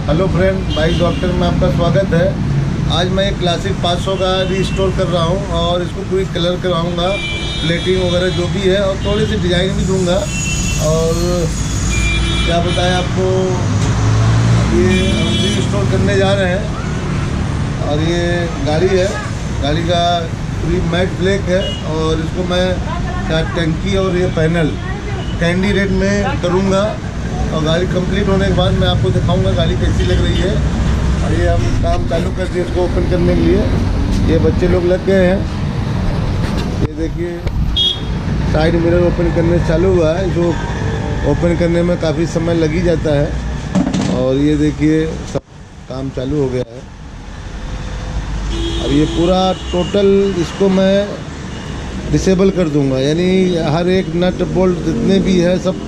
Hello friend, bike doctor में आपका स्वागत है। आज मैं एक क्लासिक 500 का रीस्टोर कर रहा हूं और इसको पूरी कलर कराऊंगा, प्लेटिंग वगैरह जो भी है, और थोड़ी सी डिज़ाइन भी दूंगा। और क्या बताएं आपको, ये हम रीस्टोर करने जा रहे हैं और ये गाड़ी है, गाड़ी का पूरी मैट ब्लैक है और इसको मैं क्या टंकी और ये पैनल कैंडी रेड में करूँगा। और गाड़ी कंप्लीट होने के बाद मैं आपको दिखाऊंगा गाड़ी कैसी लग रही है। और ये हम काम चालू कर दिए इसको ओपन करने के लिए। ये बच्चे लोग लग गए हैं। ये देखिए साइड मिरर ओपन करने चालू हुआ है। जो ओपन करने में काफ़ी समय लग ही जाता है। और ये देखिए सब काम चालू हो गया है। अब ये पूरा टोटल इसको मैं डिसेबल कर दूंगा, यानी हर एक नट बोल्ट जितने भी है सब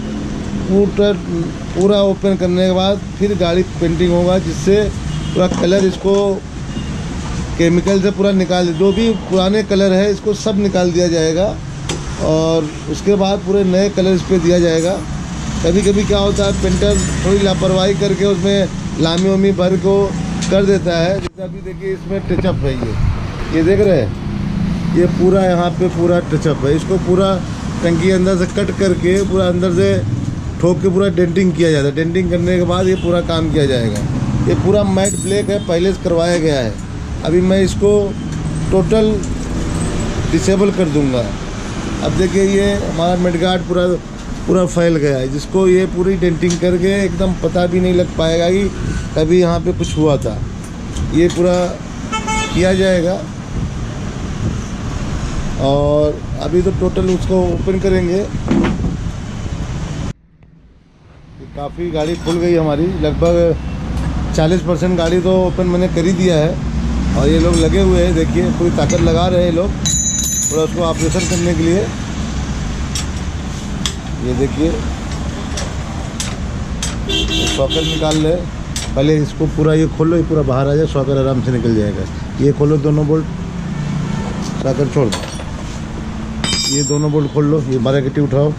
पूरा ओपन करने के बाद फिर गाड़ी पेंटिंग होगा, जिससे पूरा कलर इसको केमिकल से पूरा निकाल, जो भी पुराने कलर है इसको सब निकाल दिया जाएगा और उसके बाद पूरे नए कलर इस पर दिया जाएगा। कभी कभी क्या होता है, पेंटर थोड़ी लापरवाही करके उसमें लामी वामी भर को कर देता है। जैसे अभी देखिए इसमें टचअप है, ये देख रहे हैं, ये पूरा यहाँ पे पूरा टचअप है। इसको पूरा टंकी अंदर से कट करके पूरा अंदर से ठोक के पूरा डेंटिंग किया जाता है। डेंटिंग करने के बाद ये पूरा काम किया जाएगा। ये पूरा मैट ब्लैक है, पहले से करवाया गया है। अभी मैं इसको टोटल डिसेबल कर दूंगा। अब देखिए ये हमारा मिडगार्ड पूरा फैल गया है, जिसको ये पूरी डेंटिंग करके एकदम पता भी नहीं लग पाएगा कि कभी यहाँ पे कुछ हुआ था। ये पूरा किया जाएगा और अभी तो टोटल उसको ओपन करेंगे। काफ़ी गाड़ी खुल गई हमारी, लगभग 40% गाड़ी तो ओपन मैंने कर ही दिया है। और ये लोग लगे हुए हैं, देखिए पूरी ताकत लगा रहे हैं लोग पूरा उसको ऑपरेशन करने के लिए। ये देखिए सॉकेट निकाल ले, पहले इसको पूरा ये खोलो, ये पूरा बाहर आ जाए, सॉकेट आराम से निकल जाएगा। ये खोलो दोनों बोल्ट, सॉकेट छोड़ दो, ये दोनों बोल्ट खोल लो, ये 12 गिट्टी उठाओ।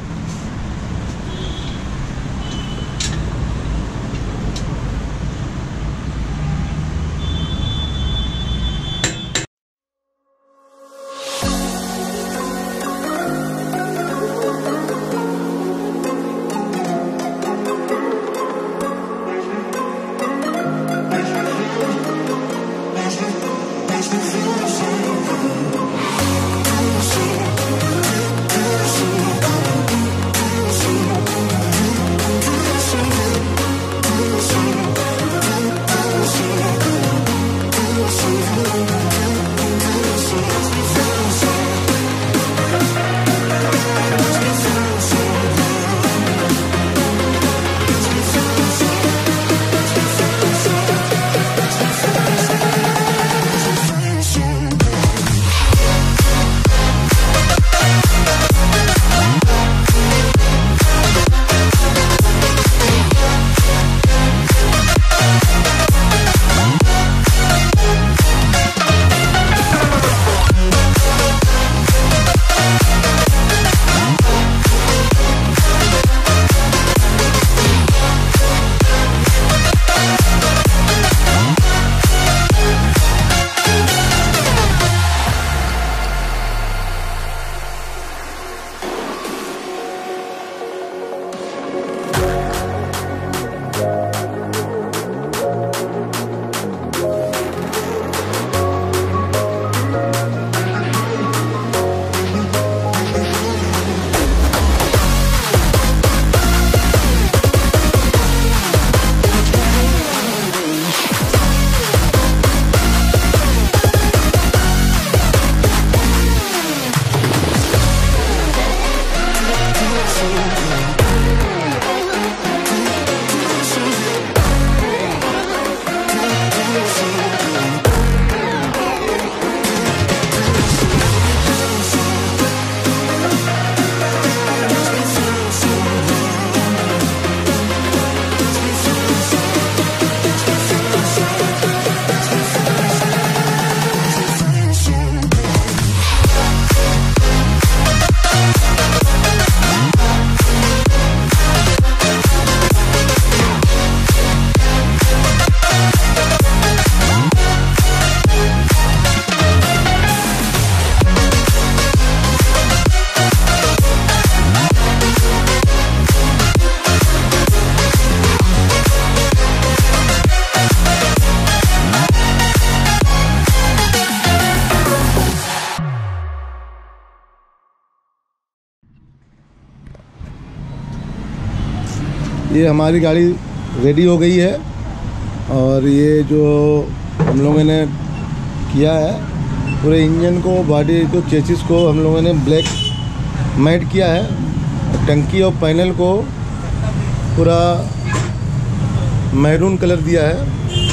ये हमारी गाड़ी रेडी हो गई है और ये जो हम लोगों ने किया है पूरे इंजन को, बॉडी को, चेसिस को हम लोगों ने ब्लैक मैट किया है। टंकी और पैनल को पूरा मैरून कलर दिया है।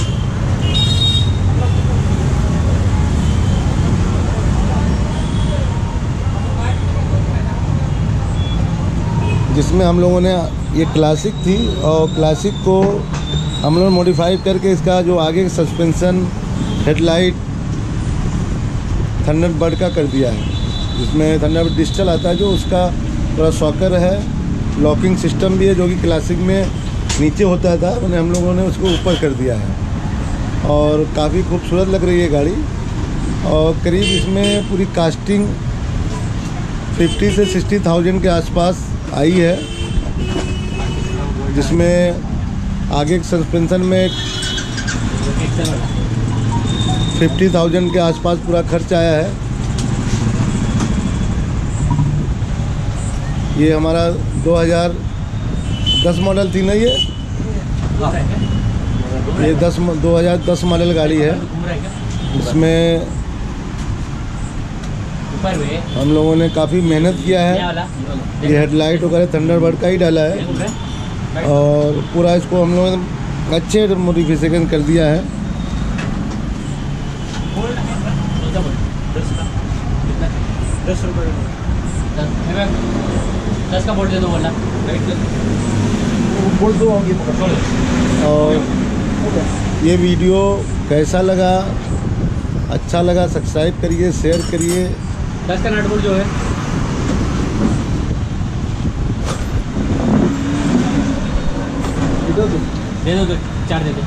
जिसमें हम लोगों ने, ये क्लासिक थी और क्लासिक को हम लोग मॉडिफाई करके इसका जो आगे सस्पेंशन, हेडलाइट थंडरबर्ड का कर दिया है। जिसमें थंडरबर्ड डिजिटल आता है, जो उसका पूरा सॉकर है, लॉकिंग सिस्टम भी है जो कि क्लासिक में नीचे होता था, उन्हें हम लोगों ने उसको ऊपर कर दिया है और काफ़ी खूबसूरत लग रही है गाड़ी। और करीब इसमें पूरी कास्टिंग 50 से 60,000 के आसपास आई है। जिसमें आगे सस्पेंशन में 50,000 के आसपास पूरा खर्च आया है। ये हमारा 2010 मॉडल थी ना, ये 2010 मॉडल गाड़ी है। इसमें हम लोगों ने काफ़ी मेहनत किया है। ये हेडलाइट वगैरह थंडरबर्ड का ही डाला है और पूरा इसको हम लोगों ने अच्छे मॉडिफिकेशन कर दिया है। दस का बोल दे दो, बोला बोल दो। और ये वीडियो कैसा लगा, अच्छा लगा, सब्सक्राइब करिए, शेयर करिए। 10 का नट बोल्ट जो है दे दो, 4 दे दो।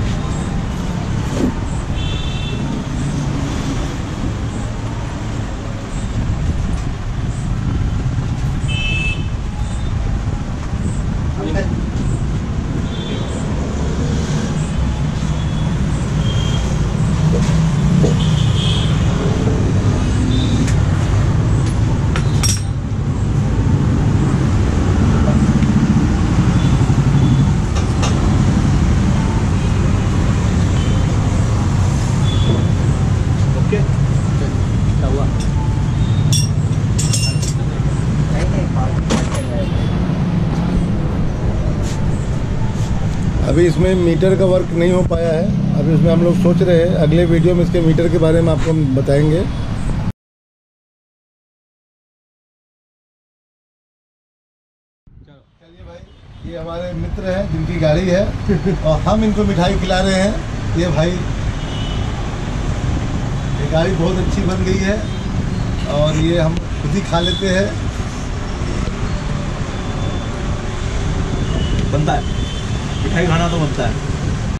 अभी इसमें मीटर का वर्क नहीं हो पाया है। अभी इसमें हम लोग सोच रहे हैं अगले वीडियो में इसके मीटर के बारे में आपको बताएंगे। चलिए भाई, ये हमारे मित्र हैं जिनकी गाड़ी है और हम इनको मिठाई खिला रहे हैं। ये भाई, ये गाड़ी बहुत अच्छी बन गई है और ये हम खुद ही खा लेते हैं। बनता है, मिठाई खाना तो बनता है।